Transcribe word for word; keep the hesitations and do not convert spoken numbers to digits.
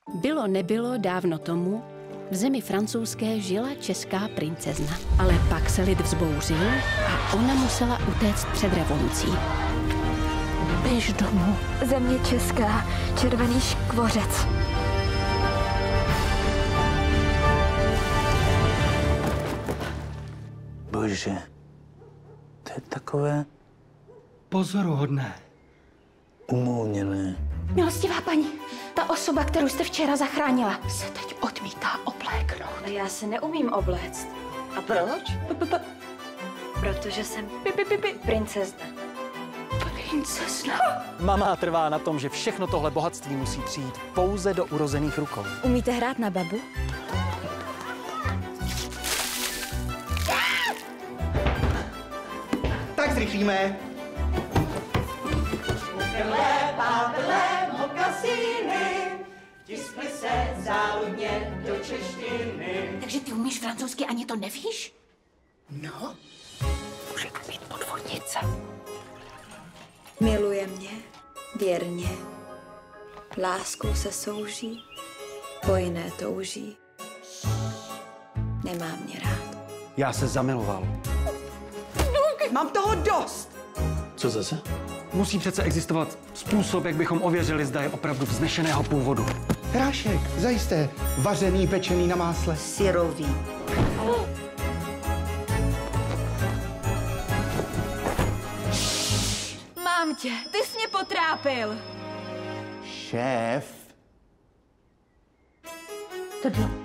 Bylo nebylo dávno tomu, v zemi francouzské žila česká princezna. Ale pak se lid vzbouřil a ona musela utéct před revolucí. Běž domů. Země česká, červený škvořec. Bože, to je takové... Pozoruhodné. Umouněné. Milostivá paní, ta osoba, kterou jste včera zachránila, se teď odmítá obléknout. Já se neumím obléct. A proč? P-p-p- Protože jsem pi, pi, pi, pi, princezna. Princezna. Mama trvá na tom, že všechno tohle bohatství musí přijít pouze do urozených rukou. Umíte hrát na babu? Tak zrychlíme. Vtiskli se záludně do češtiny. Takže ty umíš francouzsky, ani to nevíš? No, můžeme být podvodnice. Miluje mě, věrně. Láskou se souží, po jiné touží. Nemá mě rád. Já se zamiloval. Mám toho dost. Co zase? Musí přece existovat způsob, jak bychom ověřili, zda je opravdu vznešeného původu. Hrášek, zajisté. Vařený, pečený na másle. Syrový. Mám tě, ty jsi mě potrápil. Šéf. Tohle.